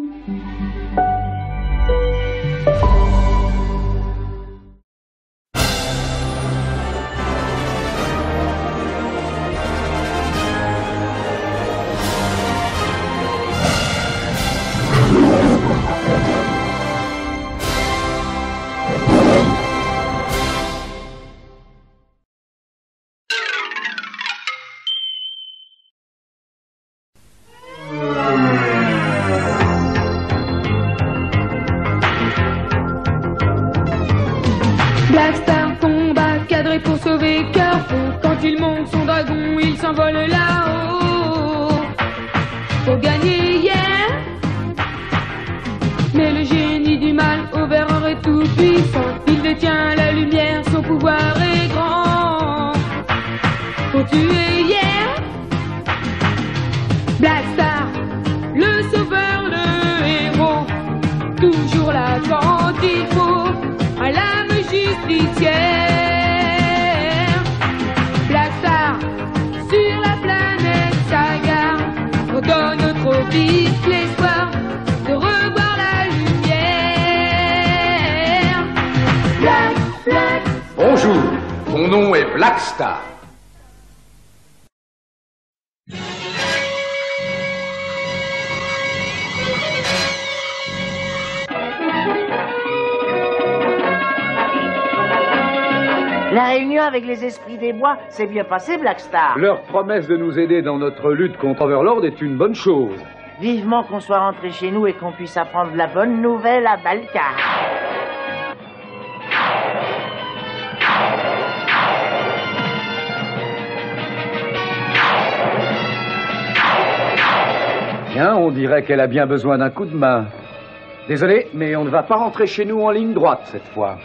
Blackstar combat cadré pour sauver Carrefour. Quand il monte son dragon, il s'envole là-haut. Pour gagner, yeah. Mais le génie du mal, Overlord est tout puissant. Il détient la lumière, son pouvoir est grand. Pour tuer, yeah. Blackstar, le sauveur, le héros. Toujours là quand il faut. À l'âme justicière. Blackstar, sur la planète Saga, on donne trop vite l'espoir de revoir la lumière. Black. Bonjour, mon nom est Blackstar. La réunion avec les esprits des bois s'est bien passée, Blackstar. Leur promesse de nous aider dans notre lutte contre Overlord est une bonne chose. Vivement qu'on soit rentré chez nous et qu'on puisse apprendre la bonne nouvelle à Balcar. Bien, on dirait qu'elle a bien besoin d'un coup de main. Désolé, mais on ne va pas rentrer chez nous en ligne droite cette fois.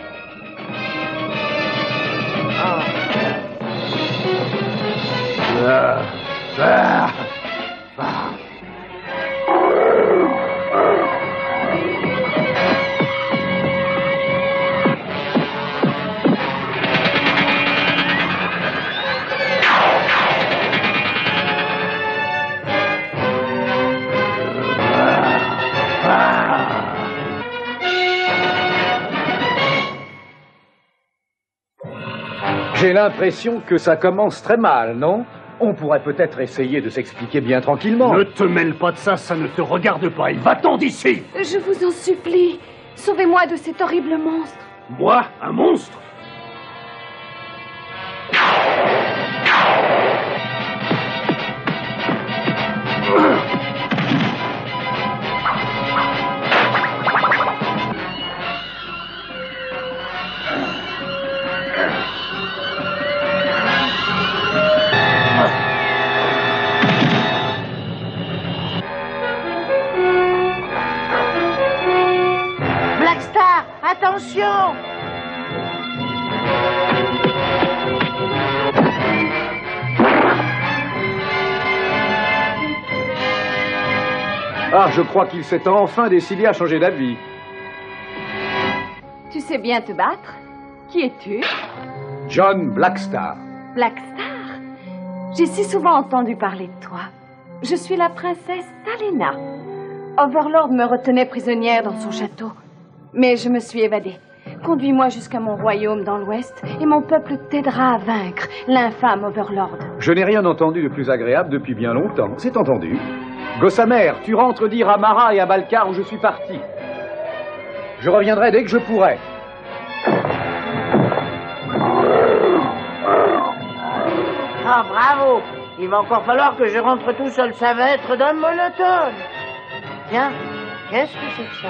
J'ai l'impression que ça commence très mal, non? On pourrait peut-être essayer de s'expliquer bien tranquillement. Ne te mêle pas de ça, ça ne te regarde pas. Et va-t'en d'ici! Je vous en supplie, sauvez-moi de cet horrible monstre. Moi, un monstre? Blackstar, attention! Ah, je crois qu'il s'est enfin décidé à changer d'avis. Tu sais bien te battre? Qui es-tu? John Blackstar. Blackstar? J'ai si souvent entendu parler de toi. Je suis la princesse Talena. Overlord me retenait prisonnière dans son château. Mais je me suis évadée. Conduis-moi jusqu'à mon royaume dans l'ouest et mon peuple t'aidera à vaincre l'infâme Overlord. Je n'ai rien entendu de plus agréable depuis bien longtemps. C'est entendu. Gossamer, tu rentres dire à Mara et à Balcar où je suis parti. Je reviendrai dès que je pourrai. Ah, bravo! Il va encore falloir que je rentre tout seul. Ça va être d'un monotone. Tiens, qu'est-ce que c'est que ça?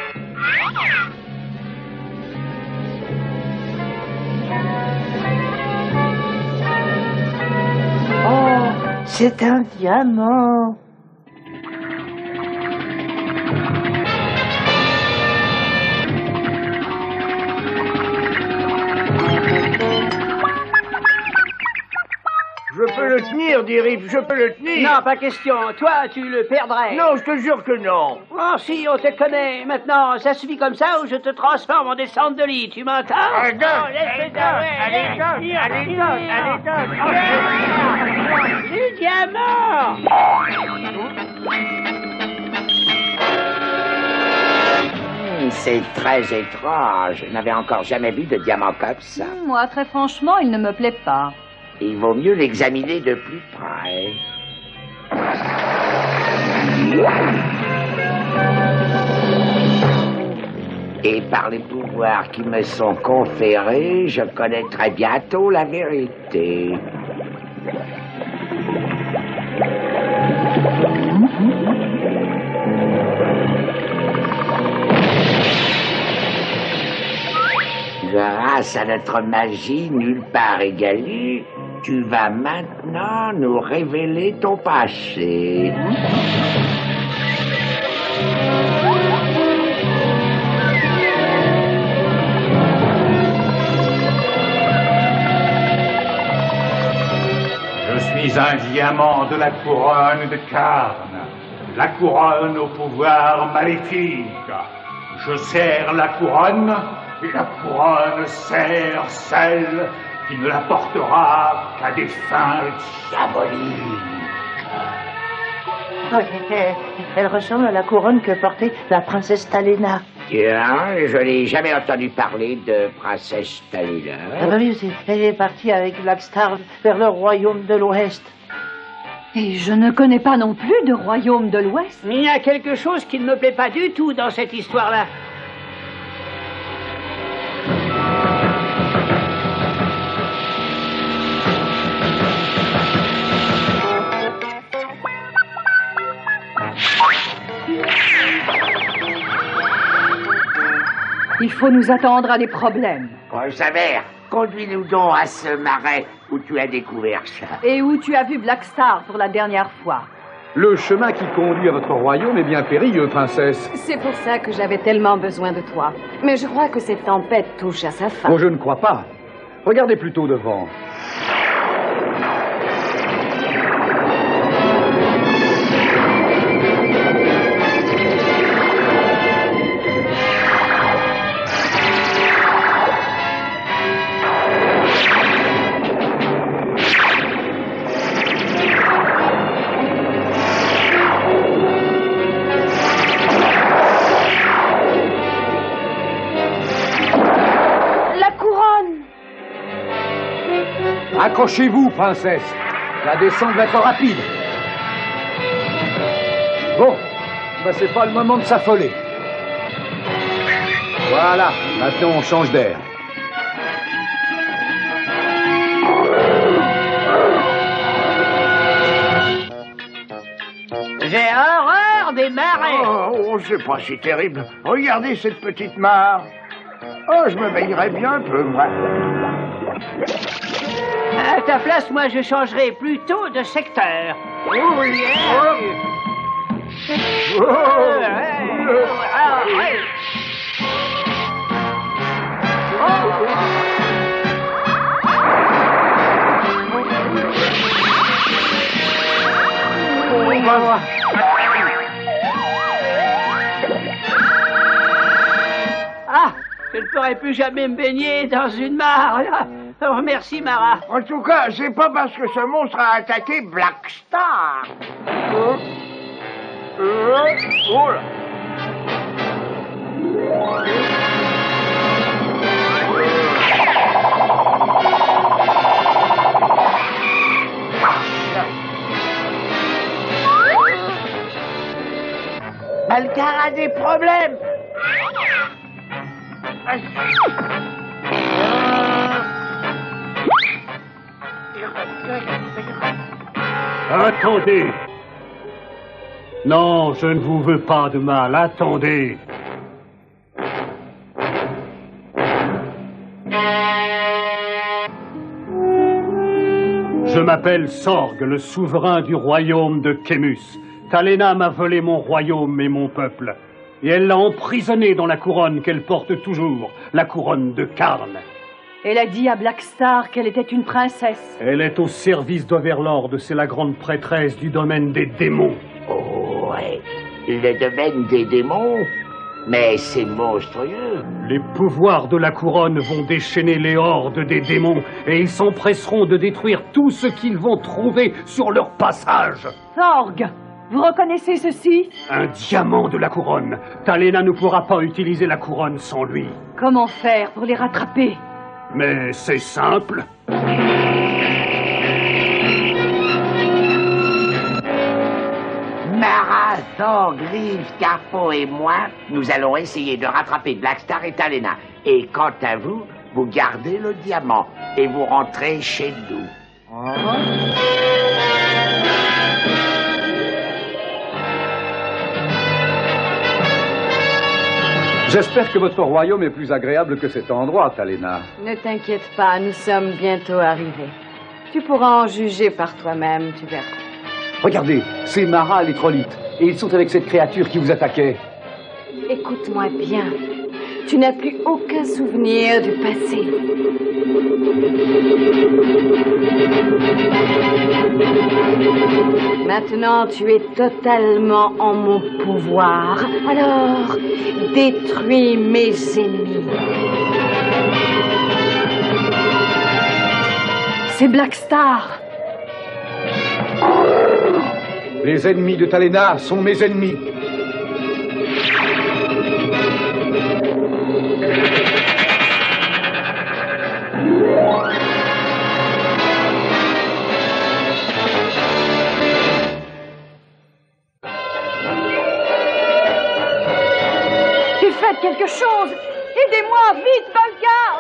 Oh, c'est un diamant. Je peux le tenir, dit Rip, je peux le tenir. Non, pas question. Toi, tu le perdrais. Non, je te jure que non. Oh, si, on te connaît. Maintenant, ça suffit comme ça ou je te transforme en descente de lit. Tu m'entends? Allez, donne. Oh, laisse-le donner. Allez, donne. Allez, donne. Allez, donne. Du diamant! C'est très étrange. Je n'avais encore jamais vu de diamant comme ça. Moi, très franchement, il ne me plaît pas. Il vaut mieux l'examiner de plus près. Et par les pouvoirs qui me sont conférés, je connaîtrai bientôt la vérité. Grâce à notre magie nulle part égalée, tu vas maintenant nous révéler ton passé. Je suis un diamant de la couronne de Karn, la couronne au pouvoir maléfique. Je serre la couronne sert celle qui ne la portera qu'à des fins diaboliques. Elle ressemble à la couronne que portait la princesse Talena. Tiens, je n'ai jamais entendu parler de princesse Talena. Ah bah oui, elle est partie avec Blackstar vers le royaume de l'Ouest. Et je ne connais pas non plus de royaume de l'Ouest. Il y a quelque chose qui ne me plaît pas du tout dans cette histoire-là. Il faut nous attendre à des problèmes. Rosamer, conduis-nous donc à ce marais où tu as découvert ça. Et où tu as vu Blackstar pour la dernière fois. Le chemin qui conduit à votre royaume est bien périlleux, princesse. C'est pour ça que j'avais tellement besoin de toi. Mais je crois que cette tempête touche à sa fin. Oh, je ne crois pas. Regardez plutôt devant. Accrochez-vous, princesse. La descente va être rapide. Bon, ben c'est pas le moment de s'affoler. Voilà, maintenant on change d'air. J'ai horreur des marais. Oh, c'est pas si terrible. Regardez cette petite mare. Oh, je me baignerais bien un peu, moi. À ta place, moi, je changerais plutôt de secteur. Oh, yeah. Ah, je ne pourrai plus jamais me baigner dans une mare. Oh, merci, Mara. En tout cas, c'est pas parce que ce monstre a attaqué Blackstar. Oh là. Balcar a des problèmes. Attendez. Non, je ne vous veux pas de mal. Attendez. Je m'appelle Sorg, le souverain du royaume de Kemus. Talena m'a volé mon royaume et mon peuple. Et elle l'a emprisonné dans la couronne qu'elle porte toujours, la couronne de Karn. Elle a dit à Blackstar qu'elle était une princesse. Elle est au service d'Overlord, c'est la grande prêtresse du domaine des démons. Oh, ouais. Le domaine des démons? Mais c'est monstrueux. Les pouvoirs de la couronne vont déchaîner les hordes des démons et ils s'empresseront de détruire tout ce qu'ils vont trouver sur leur passage. Sorg, Vous reconnaissez ceci? Un diamant de la couronne. Talena ne pourra pas utiliser la couronne sans lui. Comment faire pour les rattraper? Mais c'est simple. Mara, Thor, Greaves, Carpo et moi, nous allons essayer de rattraper Blackstar et Talena. Et quant à vous, vous gardez le diamant et vous rentrez chez nous. J'espère que votre royaume est plus agréable que cet endroit, Talena. Ne t'inquiète pas, nous sommes bientôt arrivés. Tu pourras en juger par toi-même, tu verras. Regardez, c'est Mara les Trollites. Et ils sont avec cette créature qui vous attaquait. Écoute-moi bien. Tu n'as plus aucun souvenir du passé. Maintenant, tu es totalement en mon pouvoir. Alors, détruis mes ennemis. C'est Blackstar. Les ennemis de Talena sont mes ennemis. Faites quelque chose! Aidez-moi, vite, Valkyr!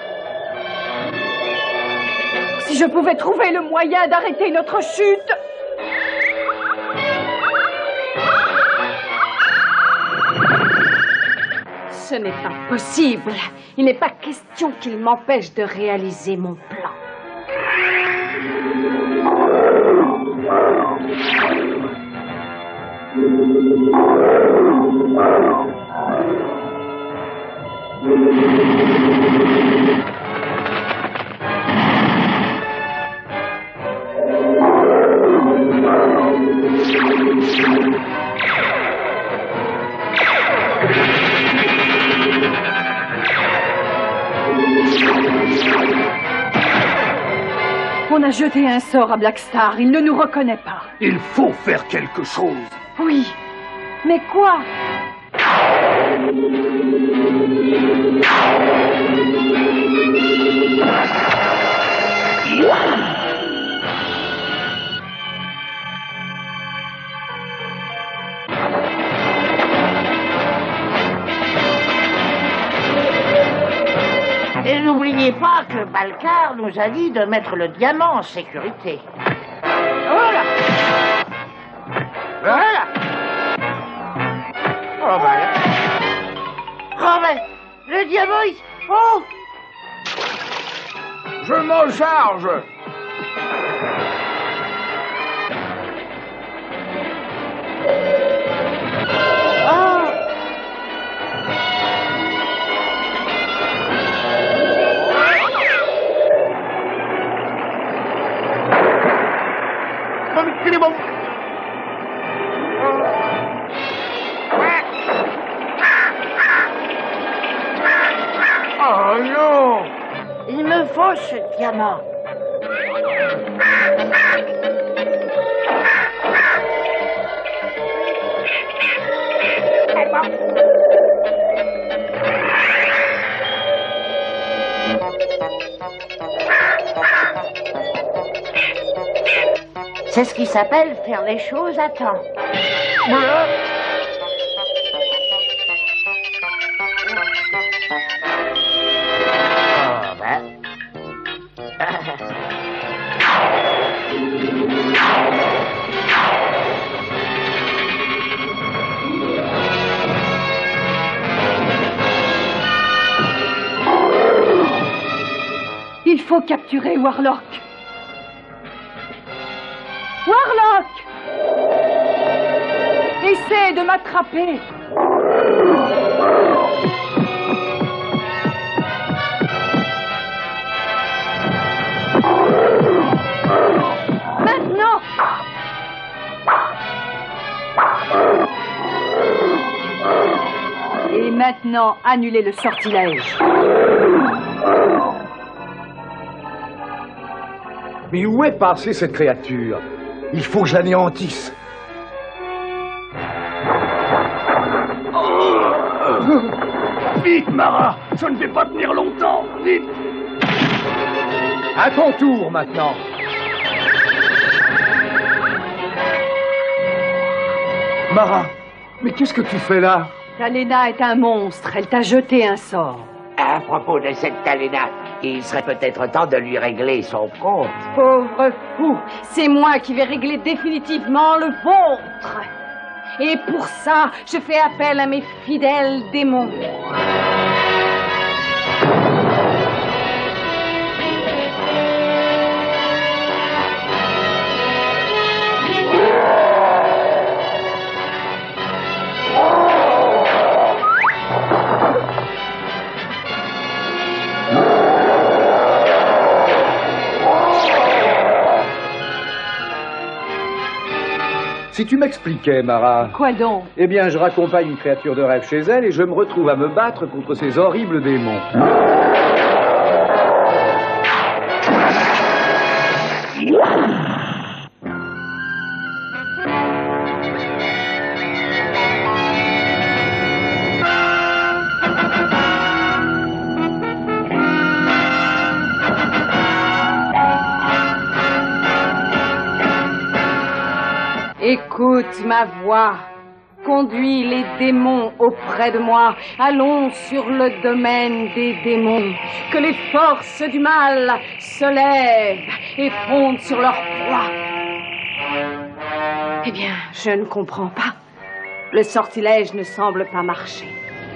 Si je pouvais trouver le moyen d'arrêter notre chute! Ce n'est pas possible. Il n'est pas question qu'il m'empêche de réaliser mon plan. On a jeté un sort à Blackstar. Il ne nous reconnaît pas. Il faut faire quelque chose. Oui. Mais quoi? Et n'oubliez pas que Balcar nous a dit de mettre le diamant en sécurité. Voilà. Voilà. Oh, voilà. Oh, ben, le diamant, il... Oh! Je m'en charge. Oh non! Il me faut ce diamant. C'est ce qui s'appelle faire les choses à temps. Il faut capturer Warlock. Warlock! Essaie de m'attraper. Maintenant! Et maintenant, annulez le sortilège. Mais où est passée cette créature? Il faut que je l'anéantisse. Vite, Mara! Je ne vais pas tenir longtemps! Vite! À ton tour, maintenant. Mara, mais qu'est-ce que tu fais là? Talena est un monstre. Elle t'a jeté un sort. À propos de cette Talena, il serait peut-être temps de lui régler son compte. Pauvre fou, c'est moi qui vais régler définitivement le vôtre. Et pour ça, je fais appel à mes fidèles démons. Si tu m'expliquais, Mara... Quoi donc? Eh bien, je raccompagne une créature de rêve chez elle et je me retrouve à me battre contre ces horribles démons. Écoute ma voix, conduis les démons auprès de moi, allons sur le domaine des démons, que les forces du mal se lèvent et fondent sur leur proie. Eh bien, je ne comprends pas. Le sortilège ne semble pas marcher.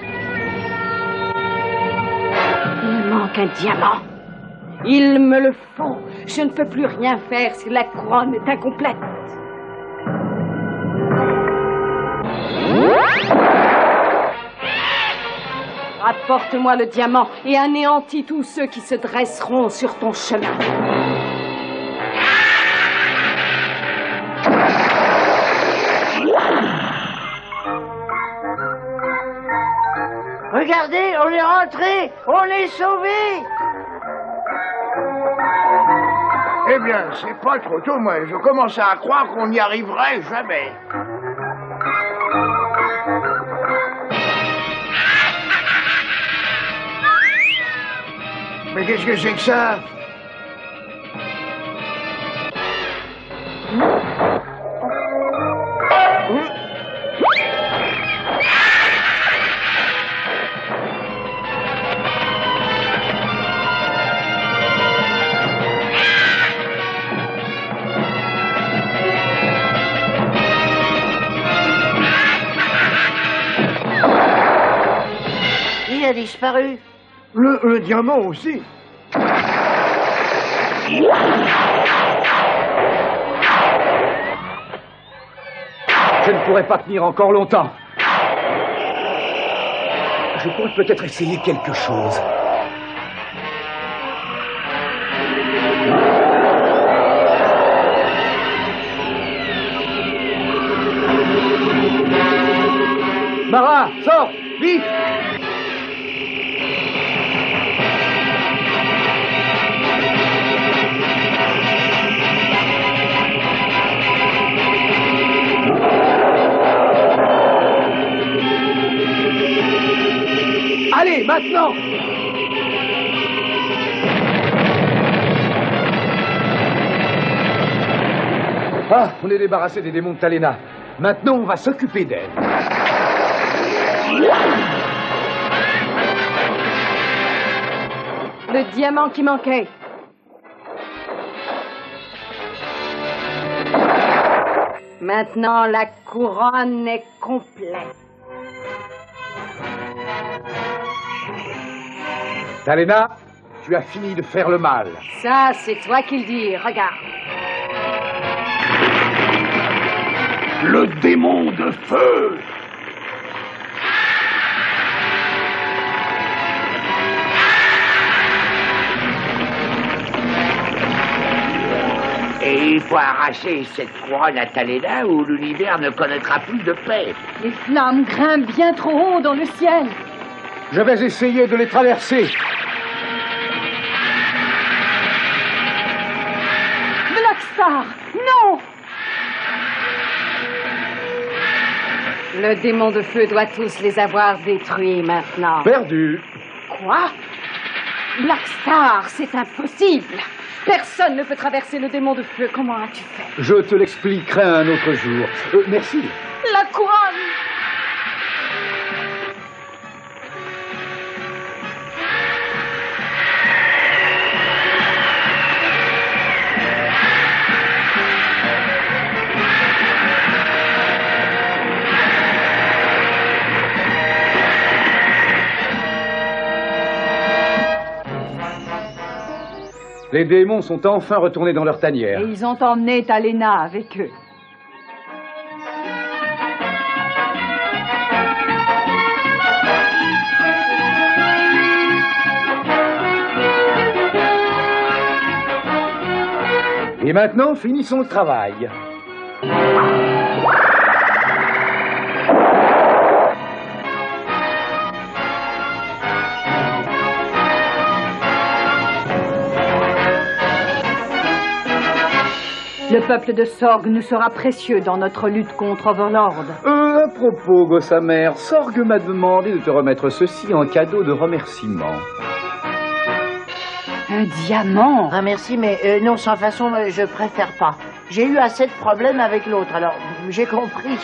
Il manque un diamant. Il me le faut. Je ne peux plus rien faire si la couronne est incomplète. Apporte-moi le diamant et anéantis tous ceux qui se dresseront sur ton chemin. Regardez, on est rentré, on est sauvés. Eh bien, c'est pas trop tôt, moi. Je commence à croire qu'on n'y arriverait jamais. Mais qu'est-ce que c'est que ça? Il a disparu. Le diamant aussi. Je ne pourrai pas tenir encore longtemps. Je pourrais peut-être essayer quelque chose. Mara, sors, vite! Allez, maintenant! Ah, on est débarrassé des démons de Talena. Maintenant, on va s'occuper d'elle. Le diamant qui manquait. Maintenant, la couronne est complète. Talena, tu as fini de faire le mal. Ça, c'est toi qui le dis. Regarde. Le démon de feu! Et il faut arracher cette couronne à Talena ou l'univers ne connaîtra plus de paix. Les flammes grimpent bien trop haut dans le ciel. Je vais essayer de les traverser. Blackstar, non! Le démon de feu doit tous les avoir détruits maintenant. Perdu. Quoi? Black Star, c'est impossible. Personne ne peut traverser le démon de feu. Comment as-tu fait? Je te l'expliquerai un autre jour. Merci. La couronne! Les démons sont enfin retournés dans leur tanière. Et ils ont emmené Talena avec eux. Et maintenant, finissons le travail. Le peuple de Sorg nous sera précieux dans notre lutte contre Overlord. À propos, Gossamer, Sorg m'a demandé de te remettre ceci en cadeau de remerciement. Un diamant? Ah, merci, mais non, sans façon, je préfère pas. J'ai eu assez de problèmes avec l'autre, alors j'ai compris.